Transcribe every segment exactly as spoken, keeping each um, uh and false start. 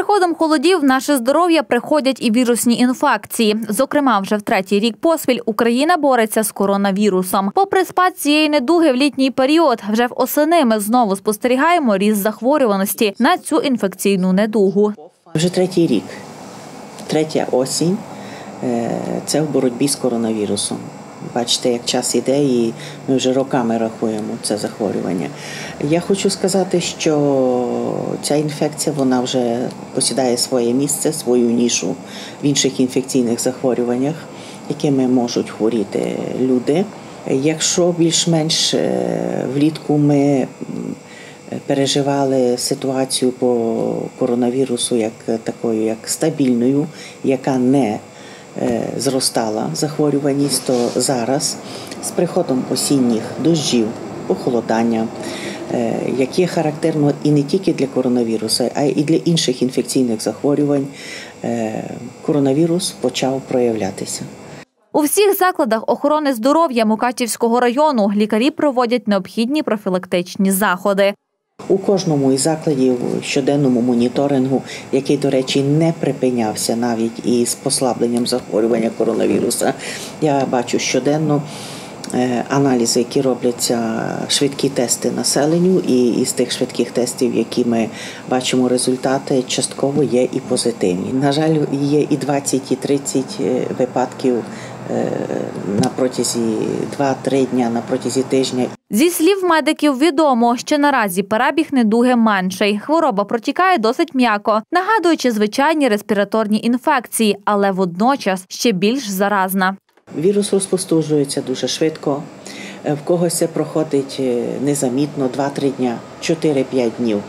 приходом холодів в наше здоров'я приходять і вірусні інфекції. Зокрема, вже в третій рік поспіль Україна бореться з коронавірусом. Попри спад цієї недуги в літній період, вже в осени ми знову спостерігаємо ріст захворюваності на цю інфекційну недугу. Вже третій рік, третя осінь – це в боротьбі з коронавірусом. Бачите, як час іде, і ми вже роками рахуємо це захворювання. Я хочу сказати, що ця інфекція, вона вже посідає своє місце, свою нішу в інших інфекційних захворюваннях, якими можуть хворіти люди. Якщо більш-менш влітку ми переживали ситуацію по коронавірусу як такою, як стабільною, яка не зростала захворюваність, то зараз з приходом осінніх дощів, похолодання, яке характерно і не тільки для коронавірусу, а й для інших інфекційних захворювань, коронавірус почав проявлятися. У всіх закладах охорони здоров'я Мукачівського району лікарі проводять необхідні профілактичні заходи. У кожному із закладів щоденному моніторингу, який, до речі, не припинявся навіть із послабленням захворювання коронавіруса, я бачу щоденно аналізи, які робляться, швидкі тести населенню, і із тих швидких тестів, які ми бачимо результати, частково є і позитивні. На жаль, є і двадцять, і тридцять випадків на протязі два-три дня, на протязі тижня. Зі слів медиків відомо, що наразі перебіг недуги менший. Хвороба протікає досить м'яко, нагадуючи звичайні респіраторні інфекції, але водночас ще більш заразна. Вірус розповсюджується дуже швидко. В когось це проходить незамітно, два-три дня, чотири-п'ять днів.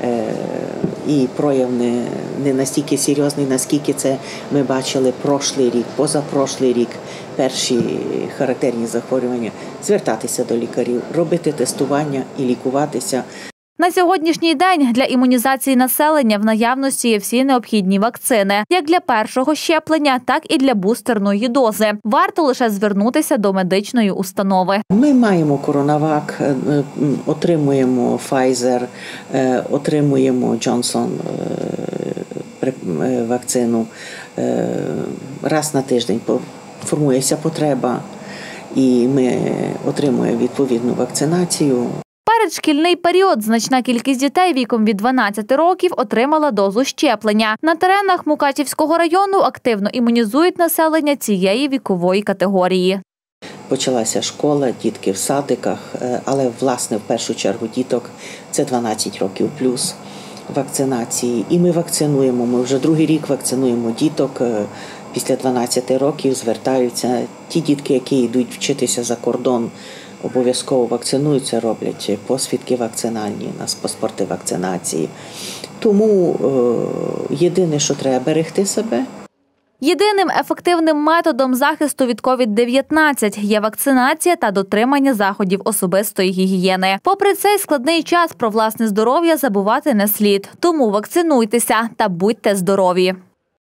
І прояв не, не настільки серйозний, наскільки це ми бачили прошлий рік, позапрошлий рік, перші характерні захворювання. Звертатися до лікарів, робити тестування і лікуватися. На сьогоднішній день для імунізації населення в наявності є всі необхідні вакцини. Як для першого щеплення, так і для бустерної дози. Варто лише звернутися до медичної установи. Ми маємо коронавак, отримуємо Pfizer, отримуємо Johnson вакцину. Раз на тиждень формується потреба і ми отримуємо відповідну вакцинацію. Передшкільний період значна кількість дітей віком від дванадцяти років отримала дозу щеплення. На теренах Мукачівського району активно імунізують населення цієї вікової категорії. Почалася школа, дітки в садиках, але, власне, в першу чергу діток – це дванадцять років плюс вакцинації. І ми вакцинуємо, ми вже другий рік вакцинуємо діток. Після дванадцяти років звертаються ті дітки, які йдуть вчитися за кордон, обов'язково вакцинуються, роблять посвідки вакцинальні, у нас паспорти вакцинації. Тому е, єдине, що треба – берегти себе. Єдиним ефективним методом захисту від ковід дев'ятнадцять є вакцинація та дотримання заходів особистої гігієни. Попри цей складний час, про власне здоров'я забувати не слід. Тому вакцинуйтеся та будьте здорові!